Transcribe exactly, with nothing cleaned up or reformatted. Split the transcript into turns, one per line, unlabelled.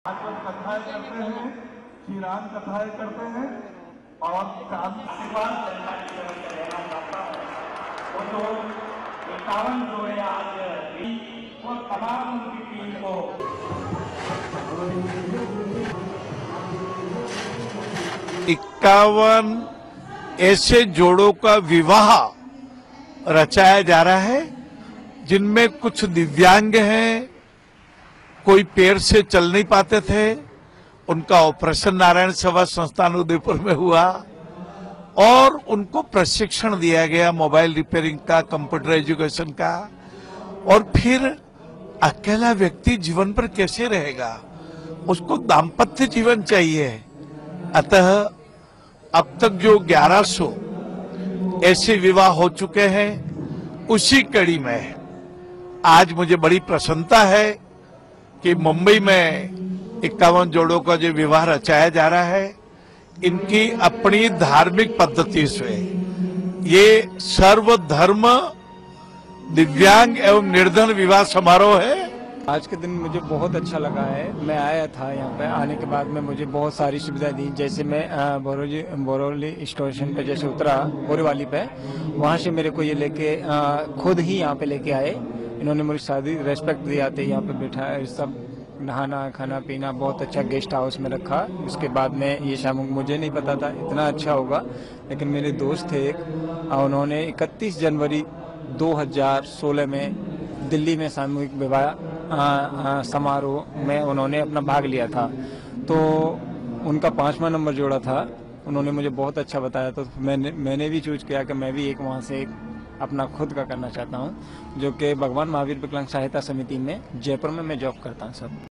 भागवत कथाएं करते हैं, श्री राम कथाएं करते हैं और शादी के बाद वो जो इक्यावन जो है आज वो तमाम उनकी टीम को
इक्यावन ऐसे जोड़ों का विवाह रचाया जा रहा है जिनमें कुछ दिव्यांग हैं, कोई पैर से चल नहीं पाते थे, उनका ऑपरेशन नारायण सेवा संस्थान उदयपुर में हुआ और उनको प्रशिक्षण दिया गया मोबाइल रिपेयरिंग का, कंप्यूटर एजुकेशन का। और फिर अकेला व्यक्ति जीवन पर कैसे रहेगा, उसको दाम्पत्य जीवन चाहिए। अतः अब तक जो ग्यारह सौ ऐसे विवाह हो चुके हैं, उसी कड़ी में आज मुझे बड़ी प्रसन्नता है कि मुंबई में इक्यावन जोड़ों का जो विवाह रचाया जा रहा है, इनकी अपनी धार्मिक पद्धति से ये सर्वधर्म दिव्यांग एवं निर्धन विवाह समारोह है।
आज के दिन मुझे बहुत अच्छा लगा है। मैं आया था यहाँ पे, आने के बाद में मुझे बहुत सारी सुविधा दी। जैसे मैं बोरोली बोरोली स्टेशन पे जैसे उतरा बोरीवाली पे, वहाँ से मेरे को ये लेके खुद ही यहाँ पे लेके आए। इन्होंने मुझे शादी रेस्पेक्ट दिया थे, यहाँ पे बैठा सब नहाना खाना पीना बहुत अच्छा गेस्ट हाउस में रखा। उसके बाद में ये शाम मुझे नहीं पता था इतना अच्छा होगा, लेकिन मेरे दोस्त थे एक, उन्होंने इकतीस जनवरी दो हज़ार सोलह में दिल्ली में सामूहिक विवाह समारोह में उन्होंने अपना भाग लिया था। तो उनका पांचवा नंबर जोड़ा था, उन्होंने मुझे बहुत अच्छा बताया। तो मैंने मैंने भी चूज किया कि मैं भी एक वहाँ से एक अपना खुद का करना चाहता हूँ, जो कि भगवान महावीर विकलांग सहायता समिति में जयपुर में मैं जॉब करता हूँ सब।